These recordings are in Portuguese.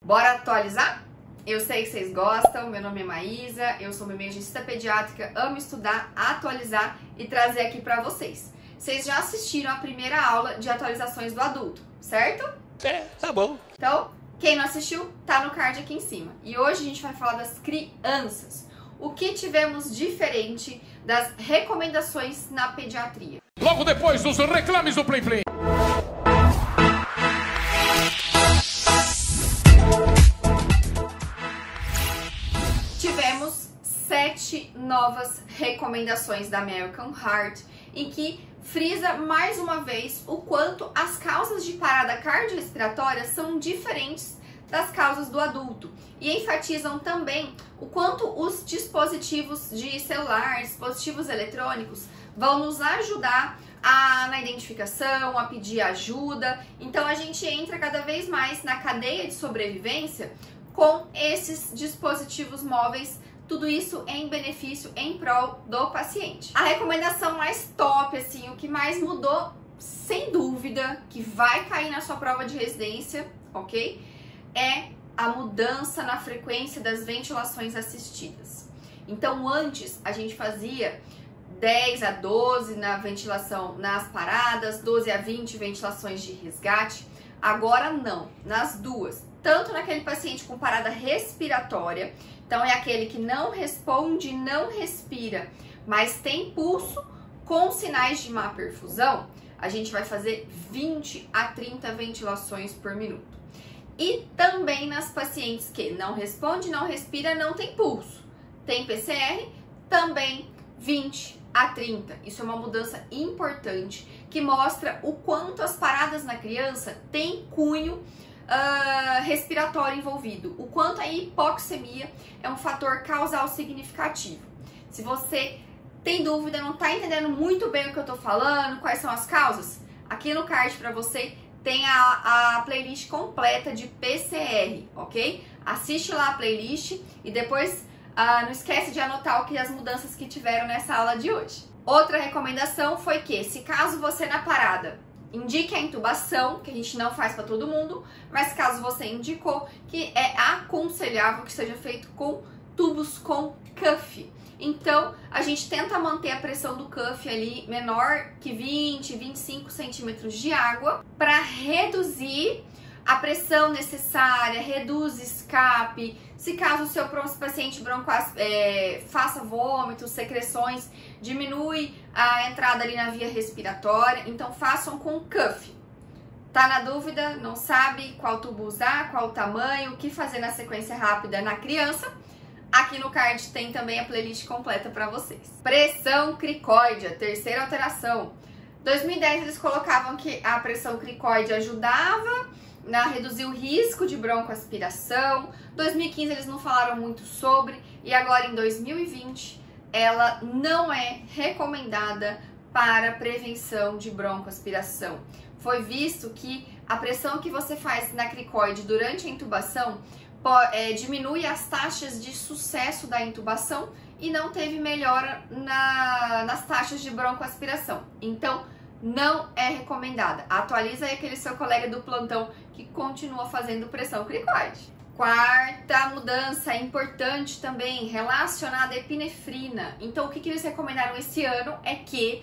Bora atualizar? Eu sei que vocês gostam, meu nome é Maísa, eu sou emergencista pediátrica, amo estudar, atualizar e trazer aqui pra vocês. Vocês já assistiram a primeira aula de atualizações do adulto, certo? Tá bom. Então, quem não assistiu, tá no card aqui em cima. E hoje a gente vai falar das crianças. O que tivemos diferente das recomendações na pediatria. Logo depois dos reclames do Plim Plim. Tivemos 7 novas recomendações da American Heart, em que frisa mais uma vez o quanto as causas de parada cardiorrespiratória são diferentes das causas do adulto e enfatizam também o quanto os dispositivos de celular, dispositivos eletrônicos vão nos ajudar na identificação, a pedir ajuda. Então a gente entra cada vez mais na cadeia de sobrevivência com esses dispositivos móveis, tudo isso em benefício, em prol do paciente. A recomendação mais top, assim, o que mais mudou, sem dúvida, que vai cair na sua prova de residência, ok? É a mudança na frequência das ventilações assistidas. Então, antes a gente fazia 10 a 12 na ventilação nas paradas, 12 a 20 ventilações de resgate. Agora não, nas duas. Tanto naquele paciente com parada respiratória, então é aquele que não responde, não respira, mas tem pulso com sinais de má perfusão, a gente vai fazer 20 a 30 ventilações por minuto. E também nas pacientes que não responde, não respira, não tem pulso, tem PCR, também 20 a 30. Isso é uma mudança importante que mostra o quanto as paradas na criança têm cunho respiratório envolvido, o quanto a hipoxemia é um fator causal significativo. Se você tem dúvida, não está entendendo muito bem o que eu estou falando, quais são as causas, aqui no card para você tem a playlist completa de PCR, ok? Assiste lá a playlist e depois não esquece de anotar as mudanças que tiveram nessa aula de hoje. Outra recomendação foi que, se caso você na parada indique a intubação, que a gente não faz para todo mundo, mas caso você indicou, que é aconselhável que seja feito com tubos com cuff. Então, a gente tenta manter a pressão do cuff ali menor que 20, 25 centímetros de água para reduzir a pressão necessária, reduz escape. Se caso o seu paciente faça vômitos, secreções, diminui a entrada ali na via respiratória, então façam com cuff. Tá na dúvida? Não sabe qual tubo usar, qual o tamanho, o que fazer na sequência rápida na criança? Aqui no card tem também a playlist completa para vocês. Pressão cricoide, a terceira alteração. Em 2010 eles colocavam que a pressão cricoide ajudava a reduzir o risco de broncoaspiração. Em 2015 eles não falaram muito sobre, e agora em 2020 ela não é recomendada para prevenção de broncoaspiração. Foi visto que a pressão que você faz na cricoide durante a intubação diminui as taxas de sucesso da intubação e não teve melhora nas taxas de broncoaspiração. Então, não é recomendada. Atualiza aí aquele seu colega do plantão que continua fazendo pressão cricoide. Quarta mudança importante também, relacionada à epinefrina. Então, o que eles recomendaram esse ano é que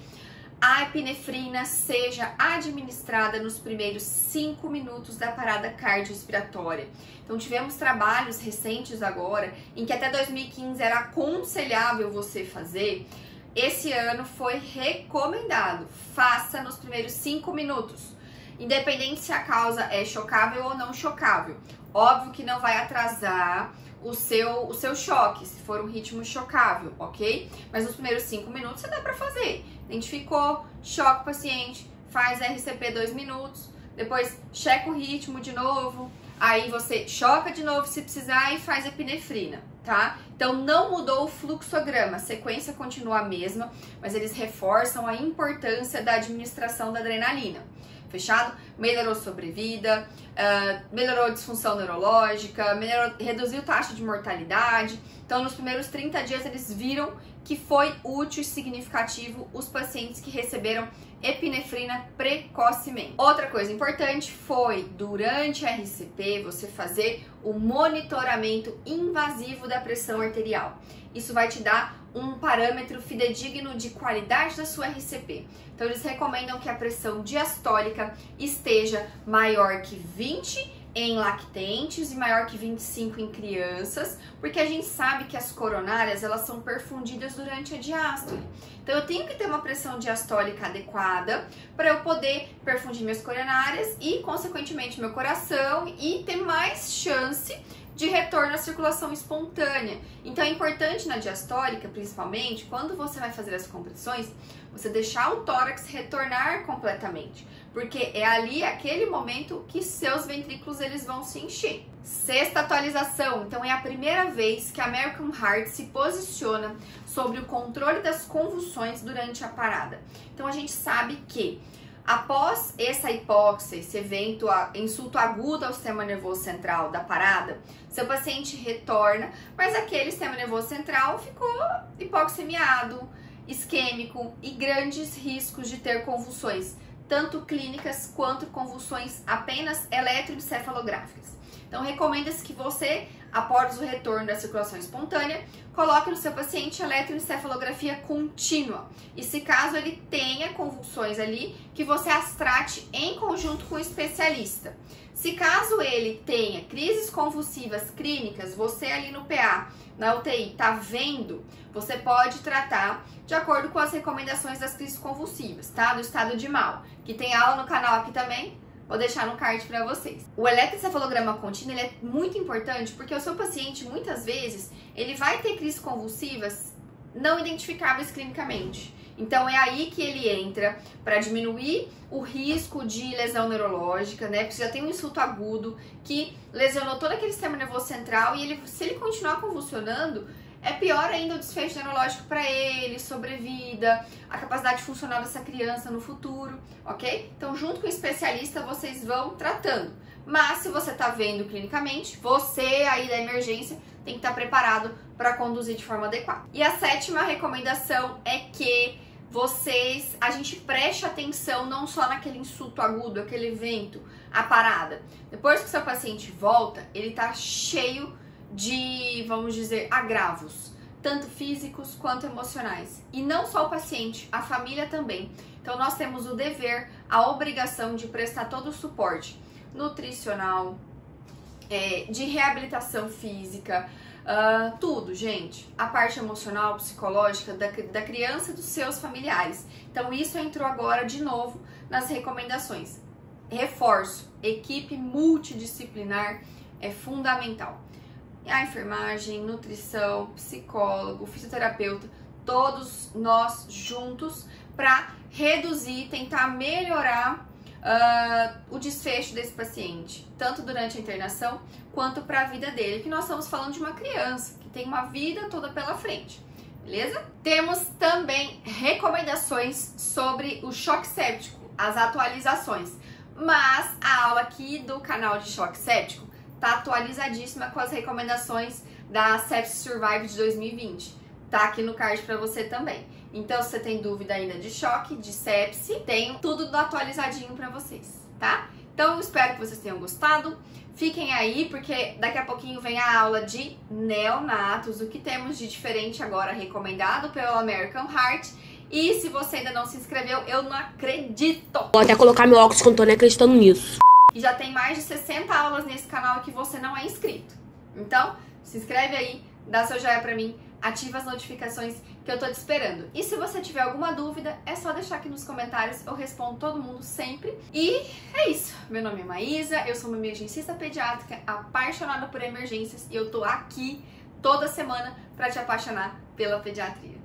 a epinefrina seja administrada nos primeiros 5 minutos da parada cardiorrespiratória. Então, tivemos trabalhos recentes agora, em que até 2015 era aconselhável você fazer. Esse ano foi recomendado, faça nos primeiros 5 minutos, independente se a causa é chocável ou não chocável. Óbvio que não vai atrasar o seu choque, se for um ritmo chocável, ok? Mas nos primeiros 5 minutos você dá pra fazer. Identificou, choca o paciente, faz RCP 2 minutos, depois checa o ritmo de novo, aí você choca de novo se precisar e faz epinefrina, tá? Então não mudou o fluxograma, a sequência continua a mesma, mas eles reforçam a importância da administração da adrenalina. Fechado? Melhorou sobrevida, melhorou a disfunção neurológica, reduziu taxa de mortalidade. Então, nos primeiros 30 dias, eles viram que foi útil e significativo os pacientes que receberam epinefrina precocemente. Outra coisa importante foi, durante a RCP, você fazer o monitoramento invasivo da pressão arterial. Isso vai te dar um parâmetro fidedigno de qualidade da sua RCP. Então, eles recomendam que a pressão diastólica esteja maior que 20 em lactentes e maior que 25 em crianças, porque a gente sabe que as coronárias, elas são perfundidas durante a diástole. Então, eu tenho que ter uma pressão diastólica adequada para eu poder perfundir minhas coronárias e, consequentemente, meu coração e ter mais chance de retorno à circulação espontânea. Então é importante na diastólica, principalmente, quando você vai fazer as compressões, você deixar o tórax retornar completamente, porque é ali, aquele momento, que seus ventrículos eles vão se encher. Sexta atualização, então é a primeira vez que a American Heart se posiciona sobre o controle das convulsões durante a parada. Então a gente sabe que após essa hipóxia, esse evento, insulto agudo ao sistema nervoso central da parada, seu paciente retorna, mas aquele sistema nervoso central ficou hipoxemiado, isquêmico e grandes riscos de ter convulsões, tanto clínicas quanto convulsões apenas eletroencefalográficas. Então, recomenda-se que você, após o retorno da circulação espontânea, coloque no seu paciente eletroencefalografia contínua. E se caso ele tenha convulsões ali, que você as trate em conjunto com o especialista. Se caso ele tenha crises convulsivas clínicas, você ali no PA, na UTI, tá vendo, você pode tratar de acordo com as recomendações das crises convulsivas, tá? Do estado de mal, que tem aula no canal aqui também. Vou deixar no card para vocês. O eletroencefalograma contínuo ele é muito importante porque o seu paciente, muitas vezes, ele vai ter crises convulsivas não identificáveis clinicamente. Então, é aí que ele entra para diminuir o risco de lesão neurológica, né? Porque já tem um insulto agudo que lesionou todo aquele sistema nervoso central e se ele continuar convulsionando, é pior ainda o desfecho neurológico para ele, sobrevida, a capacidade funcional dessa criança no futuro, ok? Então, junto com o especialista, vocês vão tratando. Mas, se você tá vendo clinicamente, você aí da emergência tem que estar preparado para conduzir de forma adequada. E a sétima recomendação é que a gente preste atenção não só naquele insulto agudo, aquele evento, a parada. Depois que o seu paciente volta, ele tá cheio de, vamos dizer, agravos, tanto físicos quanto emocionais. E não só o paciente, a família também. Então nós temos o dever, a obrigação de prestar todo o suporte nutricional, de reabilitação física, tudo, gente. A parte emocional, psicológica da criança e dos seus familiares. Então isso entrou agora de novo nas recomendações. Reforço, equipe multidisciplinar é fundamental. A enfermagem, nutrição, psicólogo, fisioterapeuta, todos nós juntos para reduzir, tentar melhorar o desfecho desse paciente, tanto durante a internação quanto para a vida dele, que nós estamos falando de uma criança que tem uma vida toda pela frente, beleza? Temos também recomendações sobre o choque séptico, as atualizações, mas a aula aqui do canal de choque séptico tá atualizadíssima com as recomendações da Sepsis Survive de 2020. Tá aqui no card para você também. Então, se você tem dúvida ainda de choque, de sepse, tem tudo atualizadinho para vocês, tá? Então, espero que vocês tenham gostado. Fiquem aí, porque daqui a pouquinho vem a aula de neonatos, o que temos de diferente agora recomendado pelo American Heart. E se você ainda não se inscreveu, eu não acredito! Vou até colocar meu óculos que eu não tô nem acreditando nisso. E já tem mais de 60 aulas nesse canal que você não é inscrito. Então, se inscreve aí, dá seu joinha pra mim, ativa as notificações que eu tô te esperando. E se você tiver alguma dúvida, é só deixar aqui nos comentários, eu respondo todo mundo sempre. E é isso, meu nome é Maísa, eu sou uma emergencista pediátrica apaixonada por emergências e eu tô aqui toda semana pra te apaixonar pela pediatria.